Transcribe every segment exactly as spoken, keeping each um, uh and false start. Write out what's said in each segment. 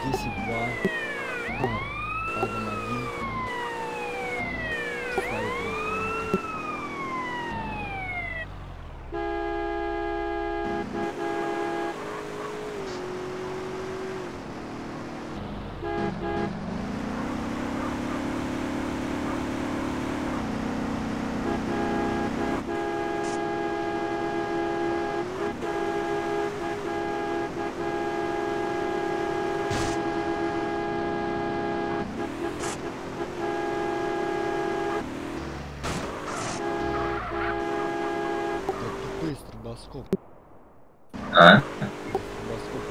десять два. Адам один. Ставит рейд. Тупые стробоскоп. А? Стробоскоп.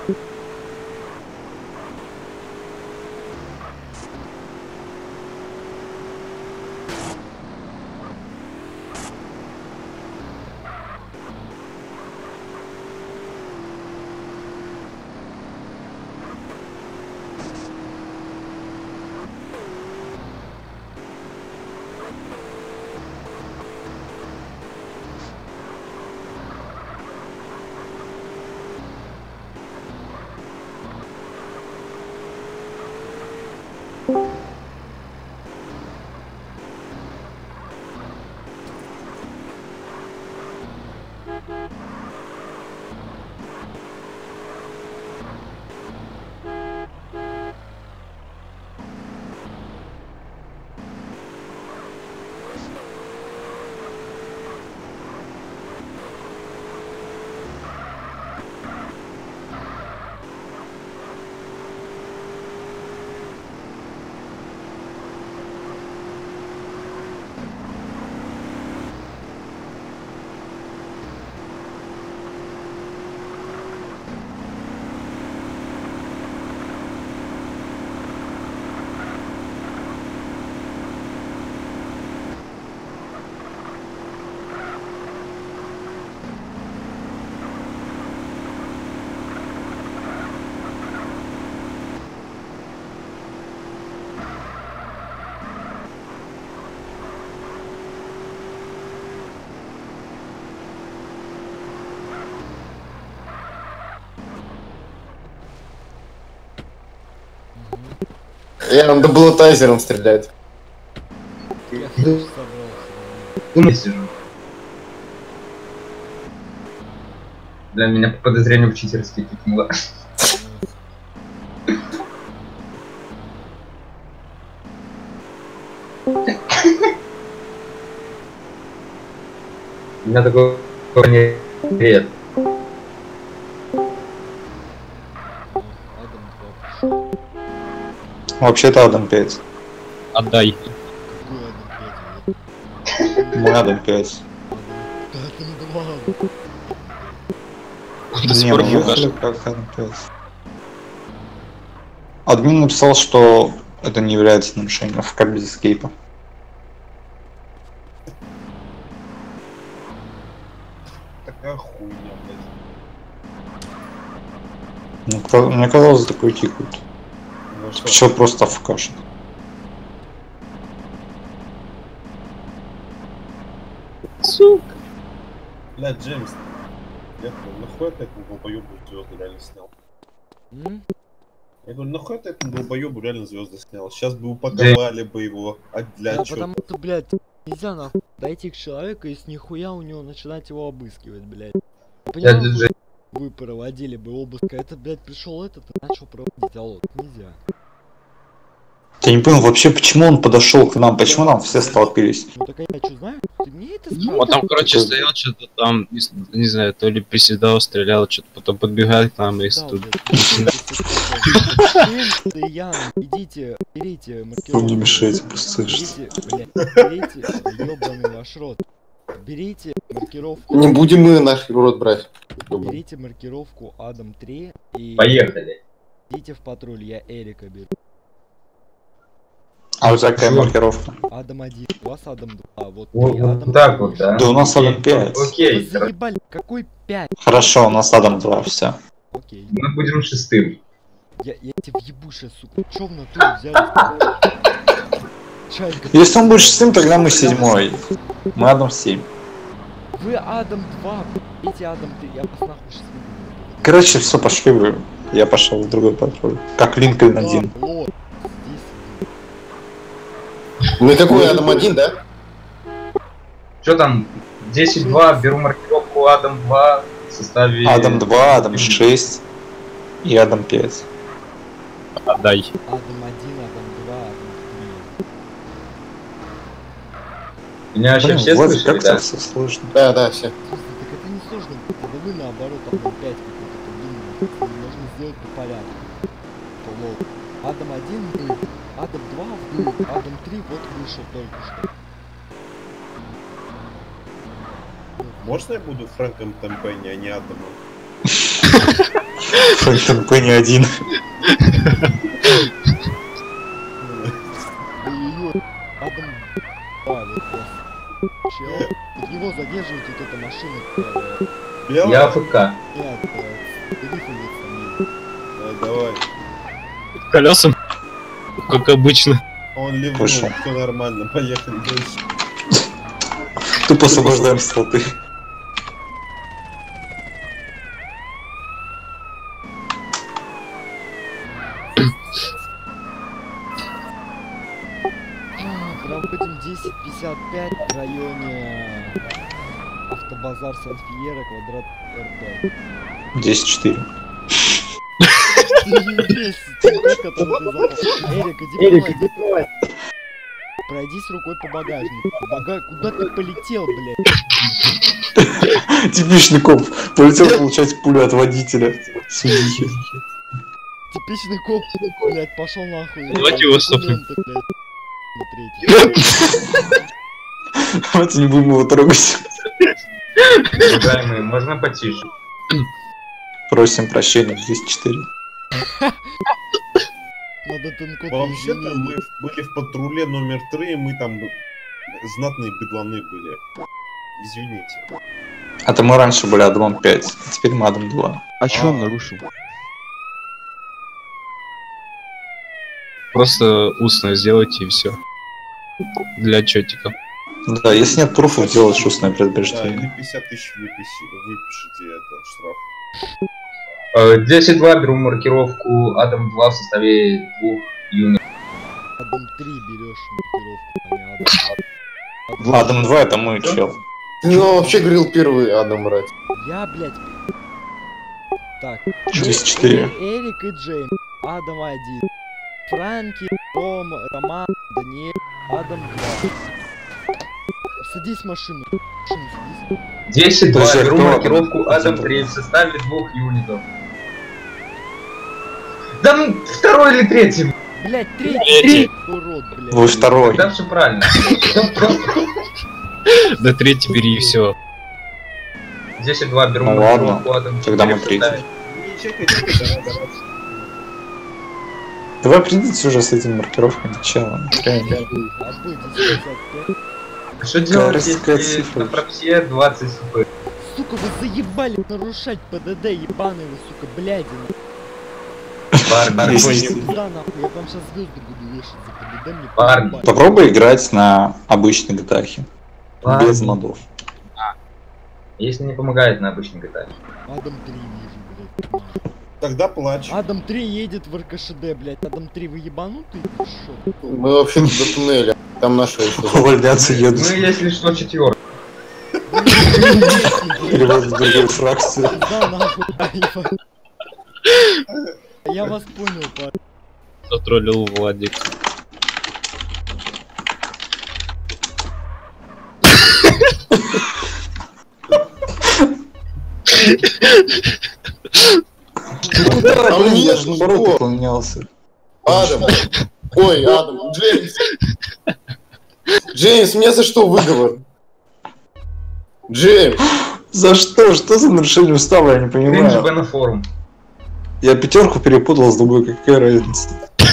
Я надо было тайзером стрелять. Я тоже собрался. Я сижу. Для меня по подозрению в читерстве кикнуло. У меня такого не нет. Адам два пошел. Вообще-то Адам пять. Отдай. Какой Адам пять? Мой Адам пять. Да это не два. Ты Не, спор ну, фугаш. если как Адам пять. Админ написал, что это не является нарушением в кабеле эскейпа. Такая хуйня, блядь. Ну, ка- мне казалось, такой тикают. Ну что? Почему просто афкашит? Сука. Блядь, Джеймс. Я говорю, нахуй ты этому долбоёбу звезды реально снял? М? Я говорю, нахуй ты этому долбоёбу реально звезды снял? Сейчас бы упаковали бы его. А для Да, чё? потому что, блядь, нельзя нахуй дойти к человеку и с нихуя у него начинать его обыскивать, блядь. Понимаю, для вы, Джей- вы проводили бы обыск, а это, блядь, пришел этот и начал проводить, алло, нельзя. Я не понял вообще, почему он подошел к нам, почему нам все столпились. Ну так а я что знаю? Ты мне это Вот спрашиваешь? там, короче, Такой- стоял что-то там, не, с- не знаю, то ли приседал, стрелял, что-то потом подбегает к нам и Да, тут. блядь, Джеймс и Ян, идите, берите Вы маркировку. не мешаете, просто Берите, блядь, берите, ёбаный ваш рот. Берите маркировку. Не будем мы наш рот брать. Ёбаный. Берите маркировку Адам три и Поехали. идите в патруль, я Эрика беру. А у тебя какая маркировка? Адам один, у вас Адам два, вот Вот, ты вот Адам так три. вот, да? Да у нас Окей, Адам пять. Вы Окей, заебали, какой пять? Хорошо, у нас Адам два, все. Окей. мы будем шестым. Я, я тебе въебу сейчас, сука. Чё в натуре взяли? Чайка. Если он будет шестым, тогда мы седьмой. Мы Адам семь. Вы Адам два, эти Адам три, я вас нахуй сейчас выгоню. Короче, все, пошли вы. Я пошел в другой патруль. Как Линкольн один. Да, вот, здесь. Ну и какой Адам один, да? Что там? десять два, беру маркировку Адам два в составе... Адам два, Адам шесть и Адам пять. Отдай. Адам один, Адам два, Адам Меня вообще Блин, все Владик, слышали, как да? это все сложно. Да, да, все. три. Слушай, так это не сложно, это вы наоборот Адам пять какой-то придумали. Можно сделать по порядку. То, лол. Адам один был, Адам два был, Адам три вот вышел только что. Можно я буду Фрэнком Темпенни, а не Адамом? Фрэнктон Пенни один. Ой-ой-ой, Адам... А, вот просто. Чел, от него задерживает вот эта машина. Которая... Белый? Я АФК. Нет, э, рифлевец там есть. Да, давай. Колесом. Как обычно. Он ливнул, Пошел. все нормально, поехали дальше. Тупо освобождаем с толпы. Проходим десять пятьдесят пять в районе автобазар Сан-Фьера, квадрат эр пять. десять четыре. Эрик, иди пройди. Пройдись рукой по багажнику. Бага... Куда ты полетел, блядь? Типичный коп. Полетел получать пулю от водителя. Судьи. Типичный коп, блядь, пошел нахуй. Давайте его стопнем. Документы, блядь. На третий. Давайте не будем его трогать. Уважаемые, можно потише? Просим прощения, двести четыре. Надо тонко. Вообще-то мы в- были в патруле номер три, мы там б- знатные бедланы были. Извините. Это мы раньше были Адамом пять, а теперь мы Адам два. А чё он нарушил? Просто устно сделайте и все. Для отчетика. Да, если нет пруфов, делать устное Да, предупреждение. или пятьдесят тысяч выписи- выпишите этот штраф. Э, десять два, беру маркировку Адам два в составе двух юнитов. Адам три берешь маркировку, а не Адам. Адам два это мы, чел. Ну, вообще говорил первый Адам брать. Я, блядь. Так. двести четыре. Э- Эрик и Джеймс. Адам один. Франки, Ром, Роман, Даниэль, Адам два. Садись в машину. В машину садись. десять два, Подожди, беру кто маркировку Адам? Адам три в составе двух юнитов. Да ну, второй или третий? Блядь, третий. Третий. Урод, блядь. Вы второй. Да все правильно. До третьей бери и все. десять два, беру Ну маркировку ладно, Адам тогда мы четыре в составе- Не чекайте, да, да, да. Давай придите уже с этими маркировками, чела. Реально. Отбой, десять пятьдесят пять. Что делать, Корейская если цифра. на пропсе двадцать хп? Сука, вы заебали нарушать ПДД, ебаные вы, сука, блядина. Парни, Если- Да, нахуй, я вам сейчас звезды буду вешать за ПДД, мне Парни. поебать. Попробуй играть на обычной гитахе. Парни. Без модов. Если не помогает на обычной джи ти эй. Адам три вижу, блядь. нахуй. Тогда плачь. Адам три едет в РКШД, блядь. Адам три вы ебанутый? Ты шо? Мы вообще до туннеля. Там наши еще. Увольняться едут. Ну, если что, четвертый. Перевод в другую фракцию. Да, нахуй, ебать. Я вас понял, парень. Затроллил Владик. Там Блин, я нет же наоборот никого. поклонялся. Адам. Ой, Адам. Джеймс. Джеймс, мне за что выговор? Джеймс. За что? Что за нарушение устава, я не Кринж понимаю. на форум. Я пятерку перепутал с другой, какая разница?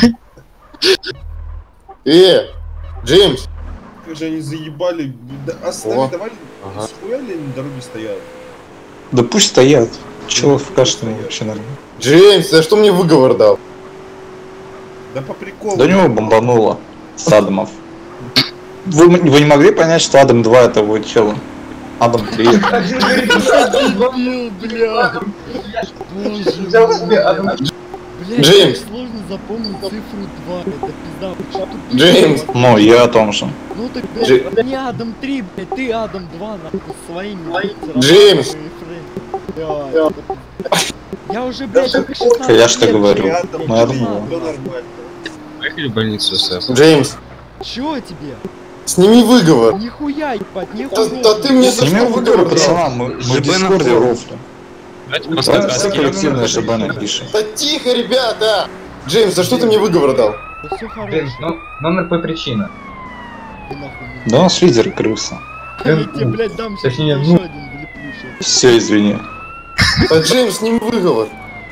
Э, Джеймс. Как же они заебали. Да, оставь, О. давай. Ага. Схуя ли они на дороге стоят? Да пусть стоят. Чего в каштане вообще нормально? Джеймс, за что мне выговор дал? Да по приколу. Да у него бомбануло с Адамов. Вы, вы не могли понять, что Адам два это вот чел? Адам три. Один говорит, Адам два. Дебил, бля. Боже Взял себе Адам. мой. Блядь, Джеймс. так сложно запомнить цифру два. Это пизда. Вы что тут Джеймс. делаете? Ну, я о том же. Ну так, блядь, Джей- не Адам три, блядь, ты Адам два, нахуй, с своими. Джеймс. Блядь, я уже, блядь, только шестнадцать Я ж так лет говорю. живу, Адам, блядь, Ну, я не думаю. надо, Всё нахуй. нормально. Поехали в больницу, Сэп. Джеймс, Чё тебе? сними выговор. Нихуя, ебать, Да, нихуя. да ты мне за Сними что выговор, выговор дал? пацана, мы, мы в ЖБ на Дискорде форум. рофлим. Давайте Ну, поставим Давайте все да, коллективное да, ЖБ да. напишем. Да тихо, ребята! Джеймс, за что ты мне выговор дал? Да всё хорошо, Блин, ну, номер по причине. ты нахуй не- Да у нас лидер крыса. Я тебе, блядь, дам сейчас Точнее, еще ну. один влеплю щас. Все, извини. Да Джеймс, сними выговор.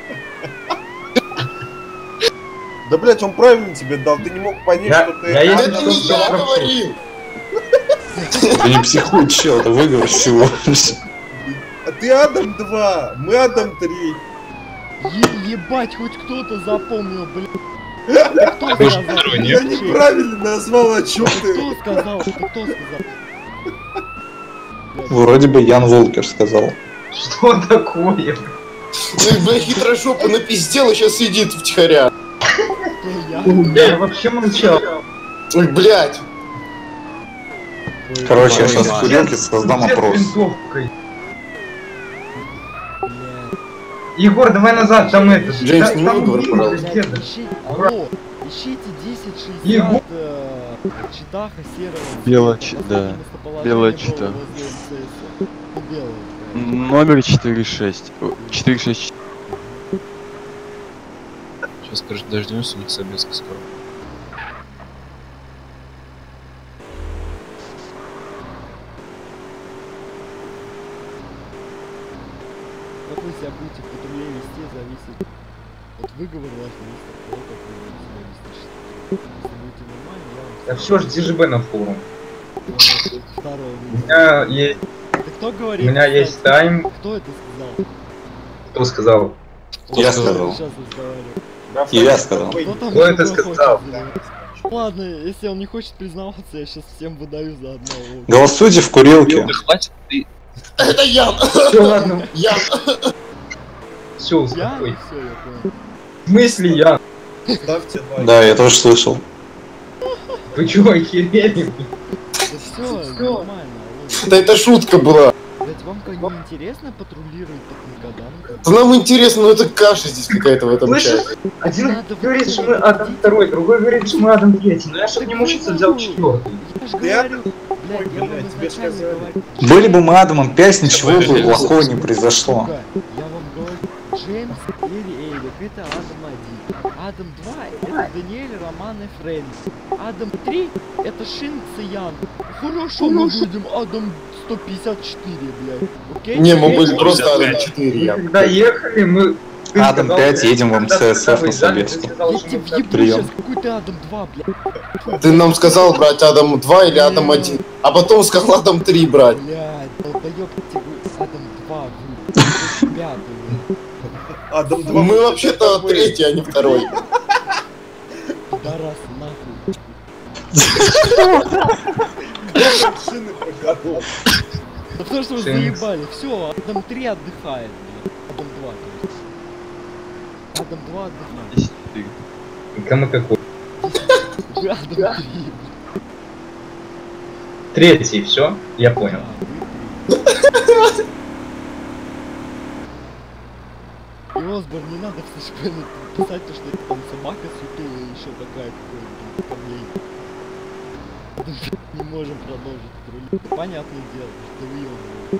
Да, блядь, он правильно тебе дал, ты не мог понять, Я- что ты... я Да есть- это не я говорил! Да не психуй, чел, это выговор всего лишь. А ты Адам два, мы Адам три. Е- ебать, хоть кто-то запомнил, блядь. Ты кто Ты же сказал? второй, Ты Я нет? неправильно назвал, о чем ты? Кто сказал? Ты кто сказал? Блядь, Вроде бы Ян Волкер сказал. Что такое? Ну, бля, хитрошопа напиздел и сейчас сидит втихаря. кто я? Я вообще молчал. Ой, блядь. Короче, я Ой, сейчас в ладно. курилке создам Дед с опрос. винтовкой. Блядь. Егор, давай назад, там это... Джеймс, да- не там выговор, убили пожалуйста. деда. Ищи... Алло, ищите десять шестьдесят Егор. э, Читаха серого. Бело, цвета. чи- да. Последнее местоположение Белое было чита. возле МЦС. Ну, белое, блядь. Номер четыре шесть. четыре шесть. Сейчас, скажешь, дождемся, у них собеска скоро. Как вы себя будете в патруле вести, зависит от выговора ваш, зависит от того, как вы будете себя вести. Если будете нормально, я вам Да все, жди ЖБ на форум. скажу, второй У выговор. меня есть, Ты кто у говорит? меня кстати? есть тайм. Кто это сказал? Кто сказал? Я Кто сказал. Сейчас разговариваю. И я сказал. Кто там Кто это еще хочет сказал? заявить? Ладно, если он не хочет признаваться, я сейчас всем выдаю за одного. Голосуйте в курилке. Да хватит ты. Это Ян! Все, ладно, Ян! все, Я? успокой. Все, я понял. В смысле я? Ставьте лайк. Да, я тоже слышал. Вы чего, охерели? Да все, нормально. алло. Да это шутка была. Блять, вам как не интересно патрулировать так никогда? Ну, как- Да нам интересно, но это каша здесь какая-то в этом Слышишь? чате. Один Надо говорит, что мы выходить. Адам второй, другой говорит, что мы Адам третий. Но я чтоб не мучиться, взял четвертый. Я ж Ты говорю, Ой, блядь, я вам блядь, тебе ж изначально сказали. говорю. Были бы мы Адамом пять, ничего бы плохого не произошло. Сука, я вам говорю, Джеймс или Эйрик, это Адам один. Адам два, это Даниэль, Роман и Фрэнк. Адам три, это Шинкс и Ян. Хорошо, мы будем Адам сто пятьдесят четыре, блядь. Окей? Не, мы были Окей? просто Адам четыре, Мы Ян. когда ехали, мы... ты Адам сказал, пять, едем в когда МЦСФ когда на выезжали, ты Собеску. сказал, Я что тебе мы въебу Прием. сейчас, какой ты Адам два, блядь. Ты нам сказал брать Адам два или Адам один, а потом сказал Адам три брать. Блядь, долбоёб, тебе Адам два, вы пятый, блядь. Адам два. Мы вообще-то третий, а не второй. Пидорас, нахуй. Шины покатал. Да потому что вы Шинкс. заебали. Все, Адам три отдыхает, блядь. Адам два, то есть. Адам два отдыхает. десять четыре. Кому какой? Адам три, блядь. Третий, все? Я понял. А, вы три. И Осборн, не надо в слишком писать то, что это там собака сутулая и еще какая-то камней. Не можем продолжить патруль. Понятное дело, что вы ёбаные.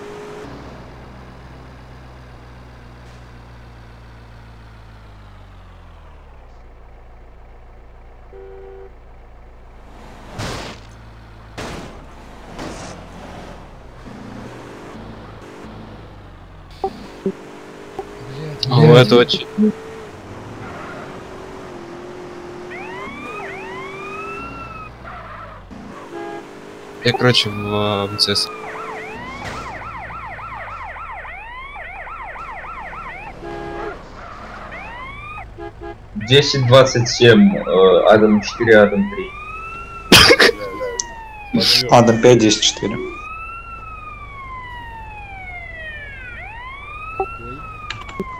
Блядь, А у этого че- Я, короче, в а, МЦС. десять двадцать семь, э, Адам четыре, Адам три. Адам пять, десять четыре.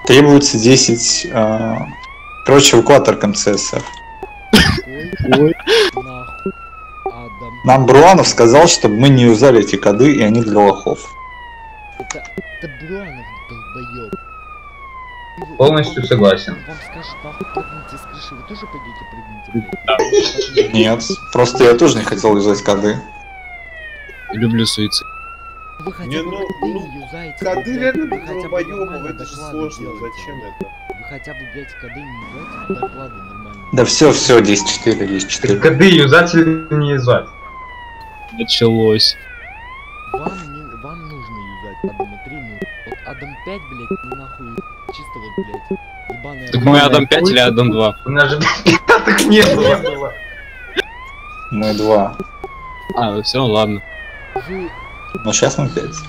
Требуется десять... а, Короче, эвакуатор к эм цэ эс эф. Ой, нахуй. Адам. Нам Бруанов сказал, чтобы мы не юзали эти коды, и они для лохов. Это, это Бруанов, долбоёб. Вы- Полностью вам- согласен. он Вам скажет, нахуй, прыгните с крыши, вы тоже пойдете прыгните, блядь? Нет, просто я тоже не хотел юзать коды. Люблю суицид. Вы хотя Не, бы ну, коды ну, не юзаете. Коды блядь, реально вы для хотя бы долбоёбов, нормально это же доклады сложно, делаете, зачем блядь. это? Вы хотя бы, блядь, коды не юзаете, доклады нормально. Да все, все, десять четыре, десять четыре. Коды юзать или не юзать? Началось. Вам, не, вам нужно юзать Адама три, ну, вот Адам пять, блядь, ну нахуй, чисто вот, блядь, ебаная... Так мы Адам пять или Адам два? У нас же так нет, не было. Мы два. А, все, ладно. Вы... Но сейчас мы пять.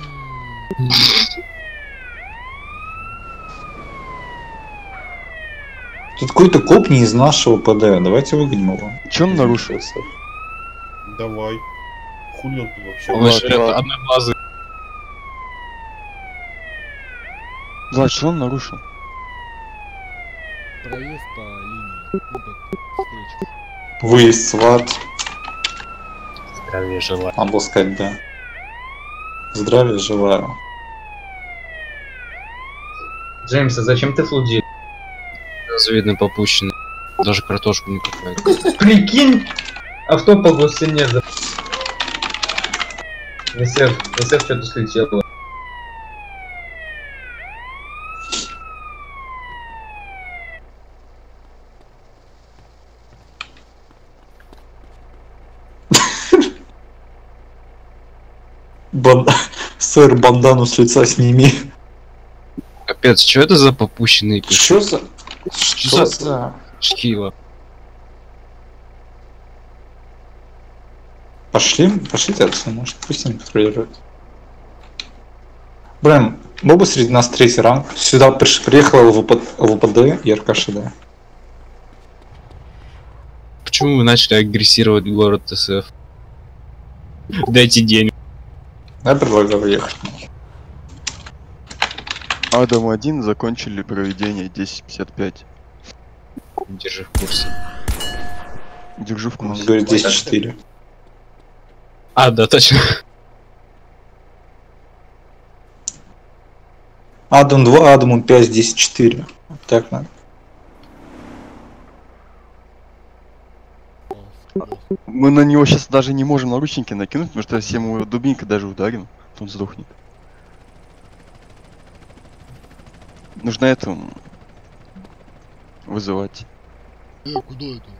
Тут какой-то коп не из нашего ПД. Давайте выгоним его. Че он нарушил? Давай. Хули он тут вообще? Он Ладно, же это ладно. одноглазый. Влад, что он нарушил? Проезд по линии, ну, под встречу. Выезд, сват. Здравия желаю. Надо было сказать, да. Здравия желаю. Джеймс, а зачем ты флудил? Завидно попущенный. Даже картошку не купает. Прикинь, авто по гостине за... СФ, СФ что-то слетело. Бан... Сэр, бандану с лица сними. Капец, что это за попущенный пи***? Что за... Что за- за... Шкила? Пошли, пошлите отсюда, может, пусть они патрулируют. Блин, был бы среди нас третий ранг. Сюда приш... приехала ЛВП... ЛВПД и РКШД. Почему вы начали агрессировать город ТСФ? Дайте денег. Я предлагаю ехать. Адам один закончили проведение десять пятьдесят пять. Держи в курсе. Держу в Он курсе. говорит десять четыре. А, да, точно. Адам два, Адаму пять, десять четыре. Так надо. Мы на него сейчас даже не можем наручники накинуть, потому что если мы его дубинкой даже ударим, то он сдохнет. Нужно это м, вызывать. Э, куда это?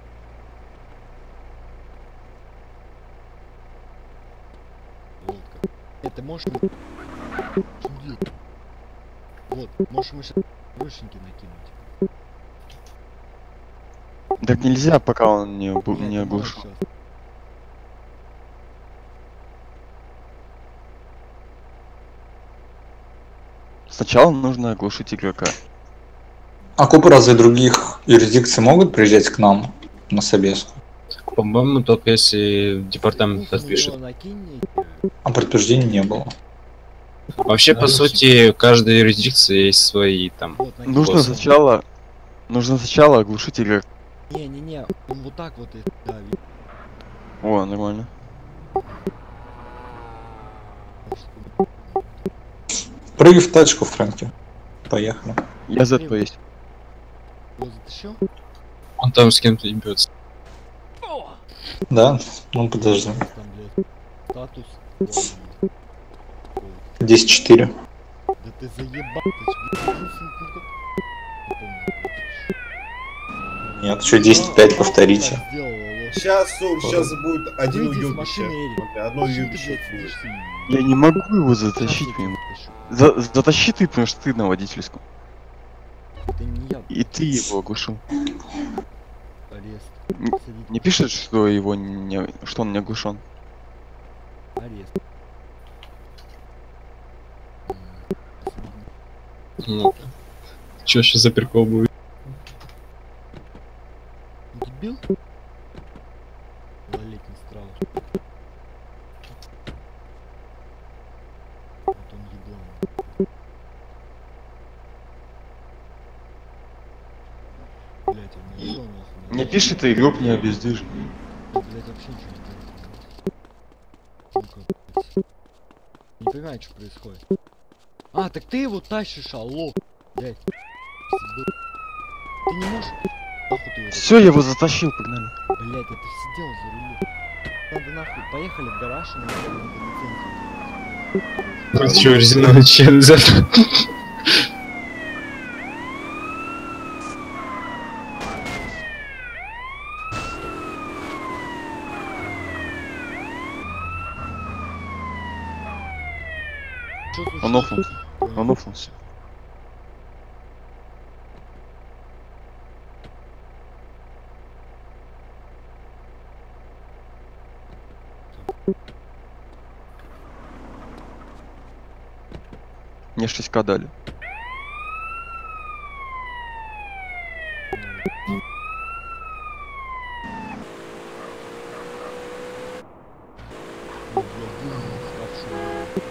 Вот как. Это можешь... Где? Вот, можешь мы сейчас ручники накинуть. Так нельзя, пока он не, обу- Нет, не ты можешь оглушил. щас. Сначала нужно оглушить игрока. А копы разве других юрисдикций могут приезжать к нам на собеску? По-моему, только если департамент Муха на подпишет. него накинь, А предупреждений не было. Вообще, по сути, каждой юрисдикции есть свои там. вот, накинь. Нужно Босса. сначала... Нужно сначала оглушить игрока. Не-не-не, он вот так вот и давит. О, нормально. Прыгай в тачку, Фрэнки. Поехали. Я Z есть. Его затащил? Он там с кем-то ебется. Да? Ну подожди. Там, блядь, статус. Ой, десять четыре. Да ты заебал, ты ж, блядь, ну, ну, как- Не помню, блядь. Нет, еще десять пять повторите. Так сделал, алло. Сейчас, сейчас будет один Выйди из уебище. машины, Эрик. Смотри, одно Почему ты, уебище блядь, будет. сидишь и- Я не могу его Сейчас затащить я тебя мимо. затащу. За- затащи ты, потому что ты на водительском. Это не я, И ты его оглушил. арест. М, Садить. Не пишет, что его не... что он не оглушен. Арест. М, садить. Ну, чё сейчас за прикол будет? Дебил? Малолетний страус. Вот он еблан. блядь, он не нахуй. Не пиши ты, игрок не обездвижен. Блядь, вообще ничего не делает. Ну-ка, блядь. Не понимаю, что происходит. А, так ты его тащишь, алло. Блядь. Пизду. Ты не можешь? Нахуй ты его Все, я его затащил, погнали. так- Блядь, да ты сидел за рулем. Надо нахуй, поехали в гараж и надо лицензию делать. Чё, резиновый член завтра? Чё случилось? Он офнулся. Он офнулся. Мне шесть ка дали. Ну, блядь, блин, вставший.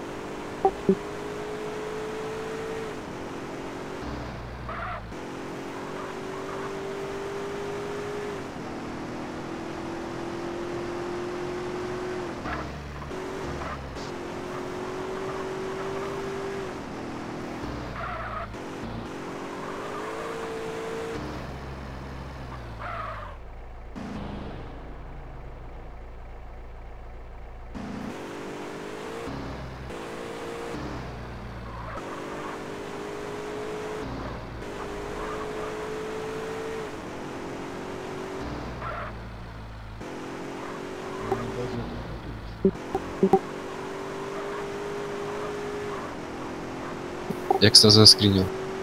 Я не должен это путать. Я, кстати, заскринил.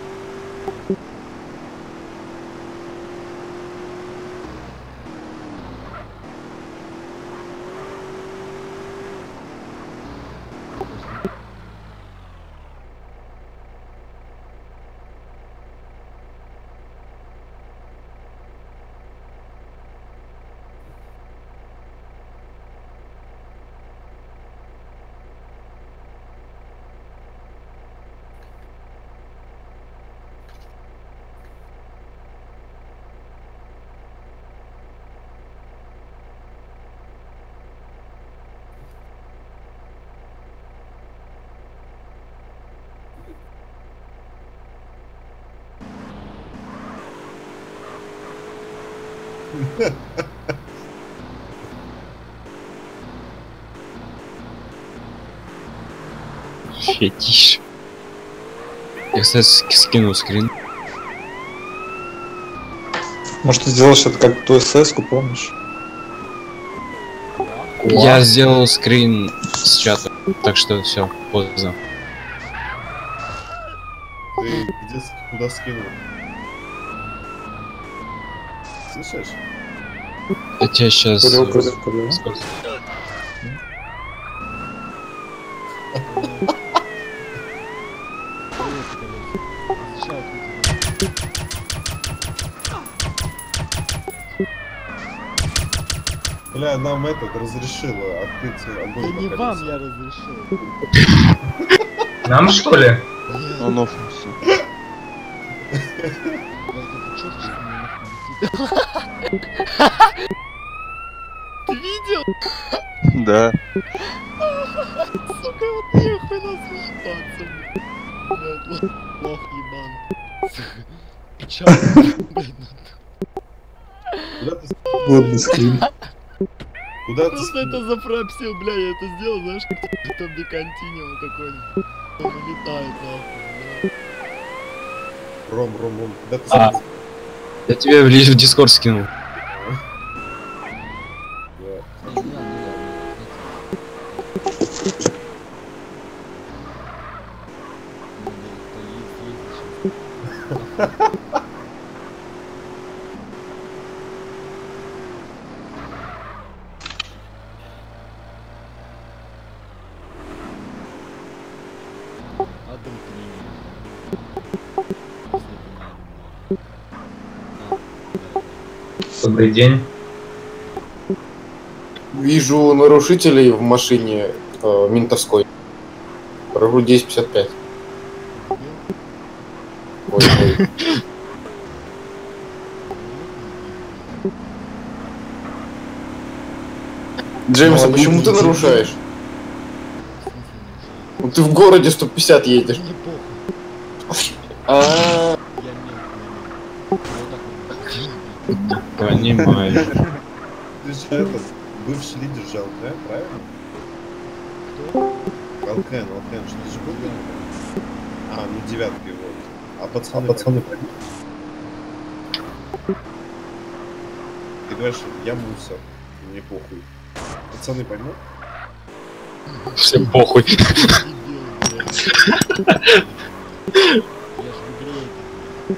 Фетиш. Я, кстати, ски- скинул скрин. Может, ты сделаешь это как ту эс-ку, помнишь? Я сделал скрин с чата, так что все, поздно. Ты где, с- куда скинул? Слышишь? Я тебя сейчас... Курил, курил, курил. Привет, коллеги. Изучают видео. Бля, нам этот разрешило открыть Да огонь не по вам колесу. я разрешил. Нам что ли? Блядь, Он офнулся. этот чёрт что мне нахуй летит. Ты видел? Да. Сука, вот нехуй нас въебаться, блядь. Блядь, лох ебан. Печально, блядь. Куда ты, с- Годный скрин. куда ты Просто скинул? это запросил, бля, я это сделал, знаешь, как там Биконтиниум какой-нибудь. Он улетает нахуй, Ром, Ром, Ром, куда ты А. скинул? Я тебе в лишь в Дискорд скинул. Да. бля. Адам Добрый день. Вижу нарушителей в машине э, ментовской. Прохожу десять пятьдесят пять. Ой, ой. Джеймс, а Ну, почему люди ты же- нарушаешь? В смысле не Ну, ты в городе сто пятьдесят едешь. Мне похуй. А, Я мент, я мент. Вот так вот. Понимаю. Ты же этот, бывший лидер же ЛК, правильно? Кто? ЛКН, ЛКН, что ты же был? А, ну девятки вот. А пацаны, пацаны, ты говоришь, я мусор, мне похуй. Пацаны поймут? Всем похуй. Дебил, блядь. Я ж в игре это.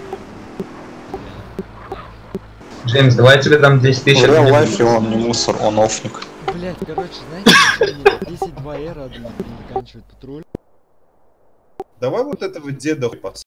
Джеймс, давай я тебе дам десять В тысяч. реал от меня. лайфе он не мусор, он офник. Блять, короче, знаете, десять два эра заканчивает патруль. Давай вот этого деда пос